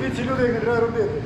Дивіться, люди, як не треба робити.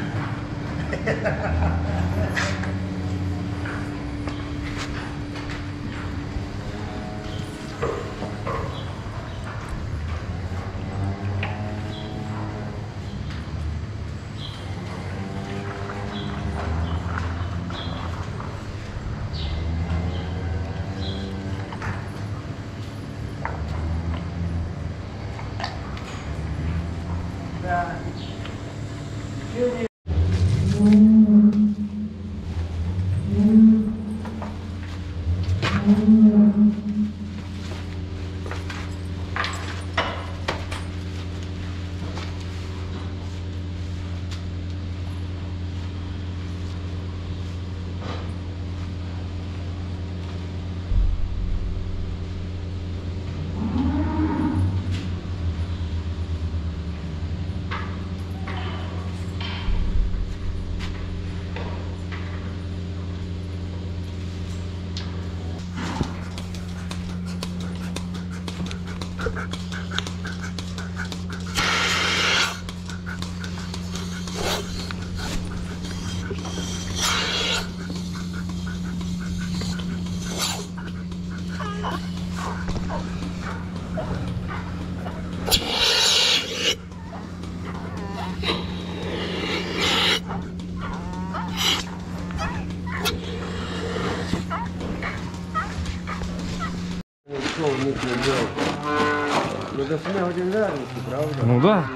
Ну, до 7 годин вернуться, правда? Ну да.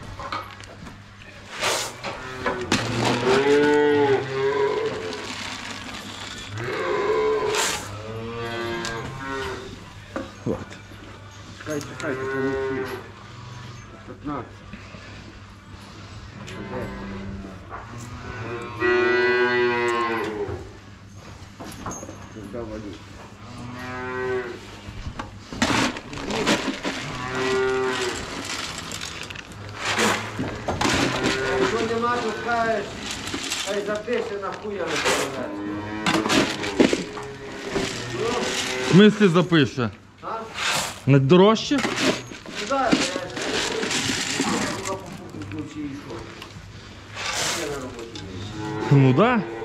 Вот. Чекайте, помогти. 15. Сюда воду. Якщо нема, то скажеш, хай запише на хуя на телевізорі. В смислі запише? А? Не дорожче? Ну так, я на роботі. Ну да.